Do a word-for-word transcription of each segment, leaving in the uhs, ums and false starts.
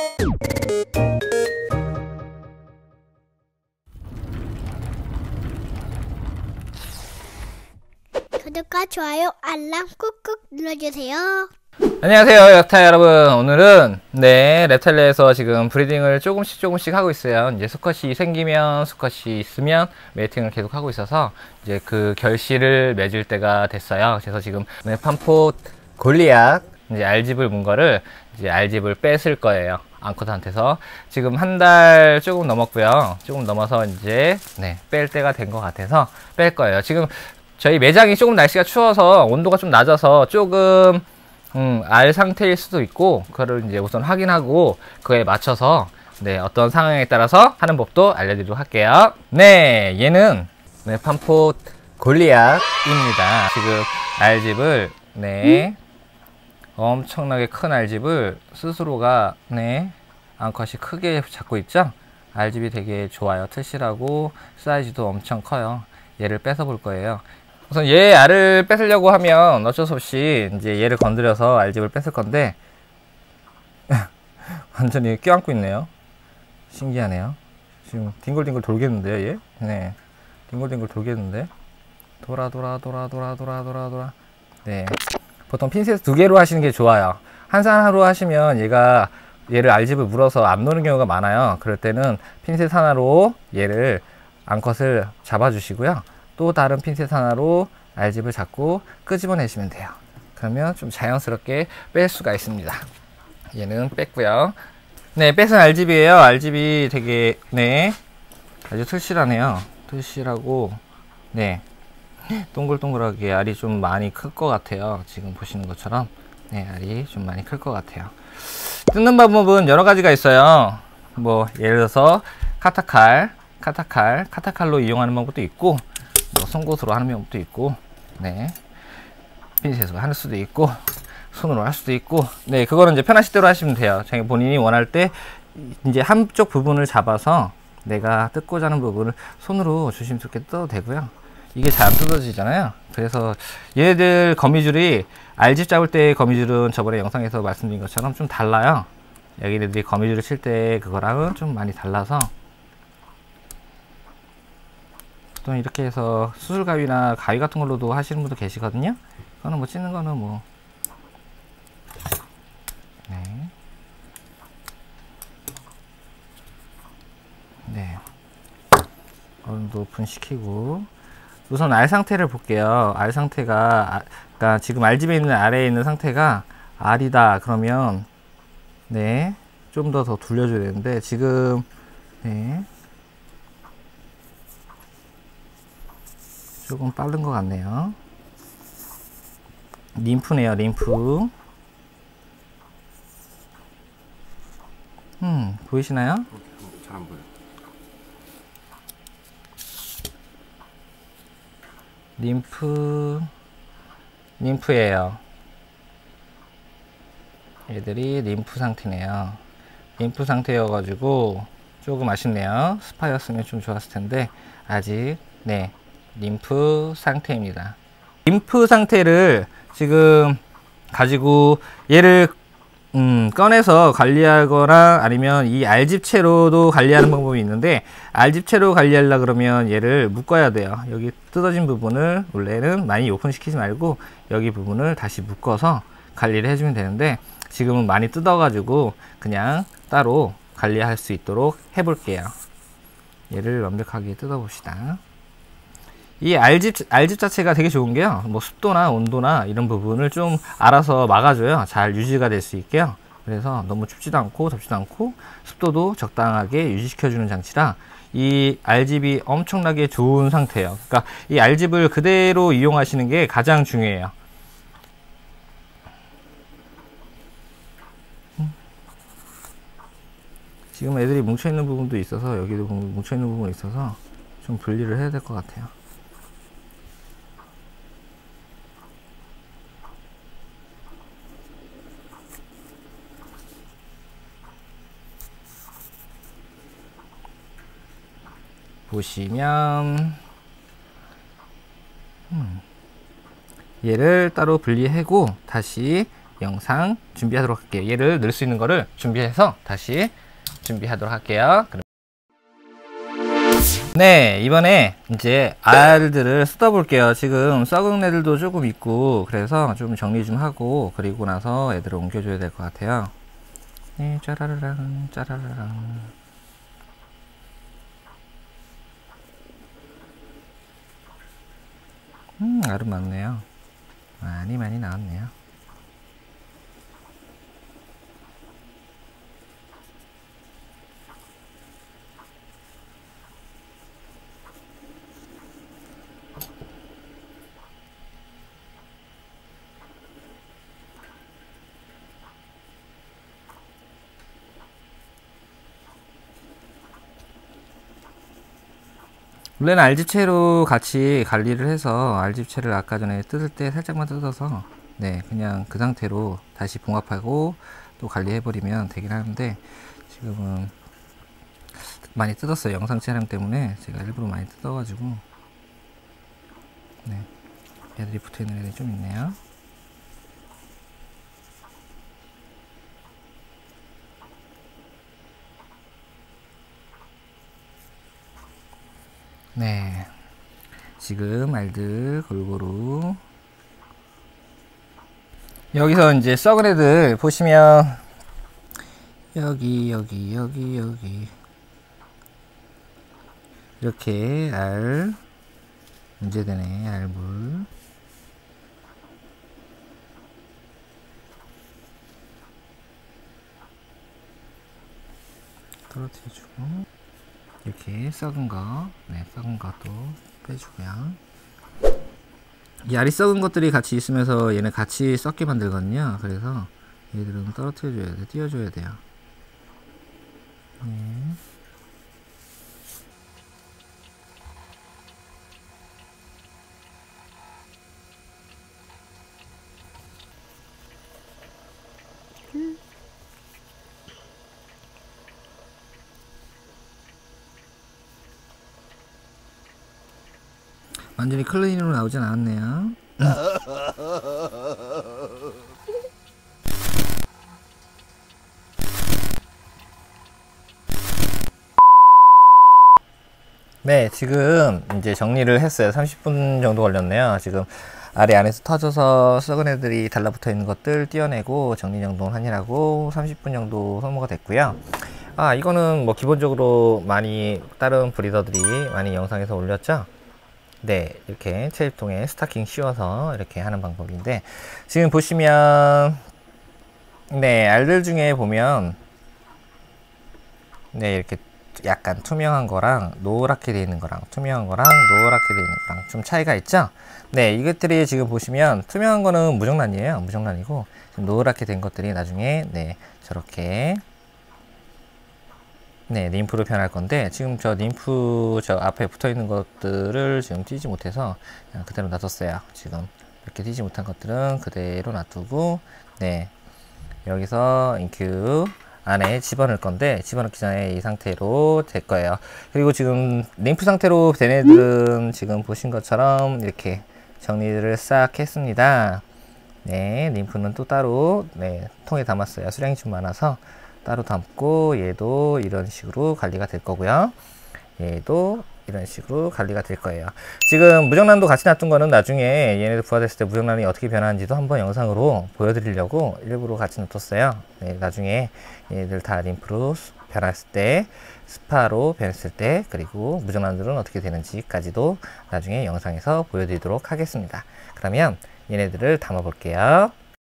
구독과 좋아요, 알람 꾹꾹 눌러주세요. 안녕하세요, 엽타 여러분. 오늘은 네 랩텔레에서 지금 브리딩을 조금씩 조금씩 하고 있어요. 이제 수컷이 생기면, 수컷이 있으면 매팅을 계속 하고 있어서 이제 그 결실을 맺을 때가 됐어요. 그래서 지금 판포 골리앗 이제 알집을 문 거를 이제 알집을 뺐을 거예요. 앙컷한테서 지금 한 달 조금 넘었고요. 조금 넘어서 이제 네, 뺄 때가 된 것 같아서 뺄 거예요. 지금 저희 매장이 조금 날씨가 추워서 온도가 좀 낮아서 조금 음, 알 상태일 수도 있고, 그거를 이제 우선 확인하고 그거에 맞춰서 네, 어떤 상황에 따라서 하는 법도 알려드리도록 할게요. 네, 얘는 네, 판포 골리앗입니다. 지금 알집을 네 음? 엄청나게 큰 알집을 스스로가 네 앙컷이 크게 잡고 있죠. 알집이 되게 좋아요. 튼실하고 사이즈도 엄청 커요. 얘를 뺏어 볼 거예요. 우선 얘 알을 뺏으려고 하면 어쩔 수 없이 이제 얘를 건드려서 알집을 뺏을 건데 완전히 껴안고 있네요. 신기하네요. 지금 뒹굴뒹굴 돌겠는데요, 얘? 네, 뒹굴뒹굴 돌겠는데. 돌아 돌아 돌아 돌아 돌아 돌아 돌아. 네, 보통 핀셋 두 개로 하시는 게 좋아요. 한 쌍으로 하시면 얘가 얘를 알집을 물어서 안 노는 경우가 많아요. 그럴 때는 핀셋 하나로 얘를 앙컷을 잡아 주시고요. 또 다른 핀셋 하나로 알집을 잡고 끄집어내시면 돼요. 그러면 좀 자연스럽게 뺄 수가 있습니다. 얘는 뺐고요. 네, 뺏은 알집이에요. 알집이 되게 네 아주 튼실하네요. 튼실하고 네 동글동글하게 알이 좀 많이 클 것 같아요. 지금 보시는 것처럼 네, 알이 좀 많이 클 것 같아요. 뜯는 방법은 여러 가지가 있어요. 뭐 예를 들어서 카타칼, 카타칼, 카타칼로 이용하는 방법도 있고, 뭐 송곳으로 하는 방법도 있고, 네, 핀셋으로 할 수도 있고, 손으로 할 수도 있고, 네, 그거는 이제 편하신 대로 하시면 돼요. 자기 본인이 원할 때 이제 한쪽 부분을 잡아서 내가 뜯고자 하는 부분을 손으로 조심스럽게 뜯어도 되고요. 이게 잘 안 뜯어지잖아요. 그래서 얘들 거미줄이 알집 잡을 때의 거미줄은 저번에 영상에서 말씀드린 것처럼 좀 달라요. 여기들이 거미줄을 칠 때 그거랑은 좀 많이 달라서 또 이렇게 해서 수술가위나 가위 같은 걸로도 하시는 분도 계시거든요. 그거는 뭐 찢는 거는 뭐 네. 네. 온도 분시키고 우선 알 상태를 볼게요. 알 상태가 아, 그러니까 지금 알집에 있는 알에 있는 상태가 알이다 그러면 네, 좀 더 더 돌려줘야 되는데 지금 네, 조금 빠른 것 같네요. 림프네요, 림프. 음, 보이시나요? 잘 안 보여. 림프, 림프예요. 얘들이 림프 상태네요. 림프 상태여가지고 조금 아쉽네요. 스파였으면 좀 좋았을 텐데 아직 네 림프 상태입니다. 림프 상태를 지금 가지고 얘를 음, 꺼내서 관리하거나 아니면 이 알집채로도 관리하는 방법이 있는데, 알집채로 관리하려 그러면 얘를 묶어야 돼요. 여기 뜯어진 부분을 원래는 많이 오픈시키지 말고 여기 부분을 다시 묶어서 관리를 해주면 되는데, 지금은 많이 뜯어 가지고 그냥 따로 관리할 수 있도록 해 볼게요. 얘를 완벽하게 뜯어 봅시다. 이 알집, 알집 자체가 되게 좋은 게요, 뭐 습도나 온도나 이런 부분을 좀 알아서 막아줘요. 잘 유지가 될 수 있게요. 그래서 너무 춥지도 않고 덥지도 않고 습도도 적당하게 유지시켜주는 장치라 이 알집이 엄청나게 좋은 상태예요. 그러니까 이 알집을 그대로 이용하시는 게 가장 중요해요. 지금 애들이 뭉쳐있는 부분도 있어서, 여기도 뭉쳐있는 부분이 있어서 좀 분리를 해야 될 것 같아요. 보시면 음, 얘를 따로 분리하고 다시 영상 준비하도록 할게요. 얘를 넣을 수 있는 거를 준비해서 다시 준비하도록 할게요. 네, 이번에 이제 알들을 뜯어 볼게요. 지금 썩은 애들도 조금 있고 그래서 좀 정리 좀 하고 그리고 나서 애들을 옮겨줘야 될 것 같아요. 네, 짜라라랑 짜라라랑. 음, 알은 많네요. 많이 많이 나왔네요. 원래는 알집채로 같이 관리를 해서 알집채를 아까 전에 뜯을 때 살짝만 뜯어서 네 그냥 그 상태로 다시 봉합하고 또 관리해 버리면 되긴 하는데 지금은 많이 뜯었어요. 영상 촬영 때문에 제가 일부러 많이 뜯어 가지고 네 애들이 붙어 있는 애들이 좀 있네요. 네, 지금 알들 골고루 여기서 이제 썩은 애들 보시면 여기 여기 여기 여기 이렇게 알 문제되네. 알물 떨어뜨려주고 이렇게 썩은 거, 네, 썩은 것도 빼주고요. 이 알이 썩은 것들이 같이 있으면서 얘네 같이 썩게 만들거든요. 그래서 얘들은 떨어뜨려줘야 돼, 띄워줘야 돼요. 네. 음. 완전히 클린으로 나오진 않았네요. 네, 지금 이제 정리를 했어요. 삼십 분 정도 걸렸네요. 지금 알이 안에서 터져서 썩은 애들이 달라붙어 있는 것들 떼어내고 정리정돈 하느라고 삼십 분 정도 소모가 됐고요. 아, 이거는 뭐 기본적으로 많이 다른 브리더들이 많이 영상에서 올렸죠. 네, 이렇게 체입통에 스타킹 씌워서 이렇게 하는 방법인데 지금 보시면 네, 알들 중에 보면 네, 이렇게 약간 투명한 거랑 노랗게 되어 있는 거랑 투명한 거랑 노랗게 되어 있는 거랑 좀 차이가 있죠. 네, 이것들이 지금 보시면 투명한 거는 무정란이에요. 무정란이고 노랗게 된 것들이 나중에 네, 저렇게 네, 림프로 변할 건데 지금 저 림프 저 앞에 붙어 있는 것들을 지금 띄지 못해서 그냥 그대로 놔뒀어요. 지금 이렇게 띄지 못한 것들은 그대로 놔두고 네, 여기서 인큐 안에 집어넣을 건데 집어넣기 전에 이 상태로 될 거예요. 그리고 지금 림프 상태로 된 애들은 지금 보신 것처럼 이렇게 정리를 싹 했습니다. 네, 림프는 또 따로 네, 통에 담았어요. 수량이 좀 많아서 따로 담고 얘도 이런 식으로 관리가 될 거고요. 얘도 이런 식으로 관리가 될 거예요. 지금 무정란도 같이 놔둔 거는 나중에 얘네들 부화됐을 때 무정란이 어떻게 변하는지도 한번 영상으로 보여드리려고 일부러 같이 놔뒀어요. 네, 나중에 얘네들 다 림프로 변했을 때, 스파로 변했을 때, 그리고 무정란들은 어떻게 되는지까지도 나중에 영상에서 보여드리도록 하겠습니다. 그러면 얘네들을 담아 볼게요.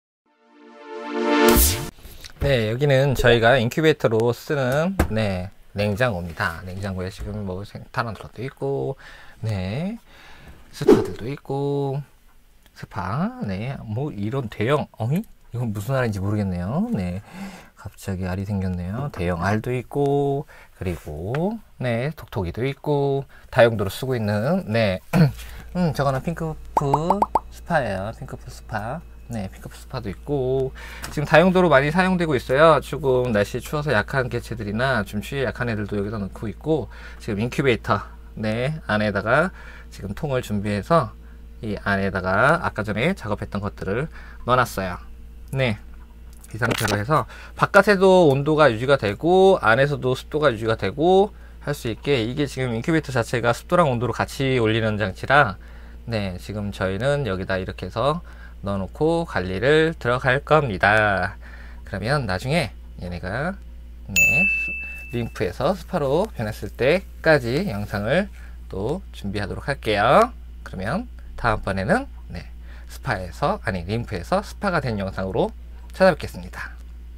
네, 여기는 저희가 인큐베이터로 쓰는 네, 냉장고입니다. 냉장고에 지금 뭐 타란툴라도 있고, 네, 스파들도 있고, 스파, 네, 뭐 이런 대형, 어이? 이건 무슨 알인지 모르겠네요. 네, 갑자기 알이 생겼네요. 대형 알도 있고, 그리고 네, 톡톡이도 있고, 다용도로 쓰고 있는 네, 음, 저거는 핑크프 스파예요. 핑크프 스파. 네, 핑크프 스파도 있고 지금 다용도로 많이 사용되고 있어요. 조금 날씨 추워서 약한 개체들이나 좀 추위에 약한 애들도 여기다 넣고 있고 지금 인큐베이터 네 안에다가 지금 통을 준비해서 이 안에다가 아까 전에 작업했던 것들을 넣어놨어요. 네, 이 상태로 해서 바깥에도 온도가 유지가 되고 안에서도 습도가 유지가 되고 할 수 있게, 이게 지금 인큐베이터 자체가 습도랑 온도를 같이 올리는 장치라, 네, 지금 저희는 여기다 이렇게 해서 넣어놓고 관리를 들어갈 겁니다. 그러면 나중에 얘네가 네, 림프에서 스파로 변했을 때까지 영상을 또 준비하도록 할게요. 그러면 다음번에는 네, 스파에서, 아니 림프에서 스파가 된 영상으로 찾아뵙겠습니다.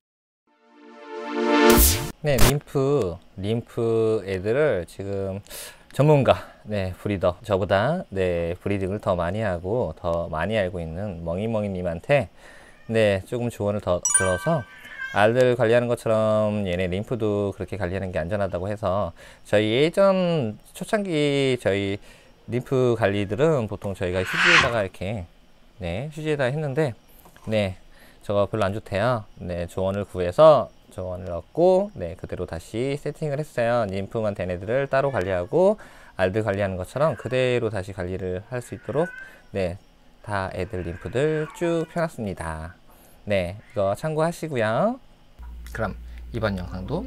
네, 림프, 림프 애들을 지금 전문가, 네, 브리더, 저보다, 네, 브리딩을 더 많이 하고, 더 많이 알고 있는 멍이멍이님한테, 네, 조금 조언을 더 들어서, 알들 관리하는 것처럼 얘네 림프도 그렇게 관리하는 게 안전하다고 해서, 저희 예전 초창기 저희 림프 관리들은 보통 저희가 휴지에다가 이렇게, 네, 휴지에다 했는데, 네, 저거 별로 안 좋대요. 네, 조언을 구해서, 조언을 얻고, 네, 그대로 다시 세팅을 했어요. 림프만 된 애들을 따로 관리하고, 알들 관리하는 것처럼 그대로 다시 관리를 할 수 있도록, 네, 다 애들 림프들 쭉 펴놨습니다. 네, 이거 참고하시고요. 그럼 이번 영상도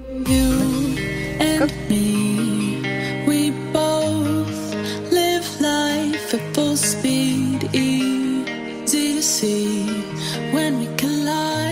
끝!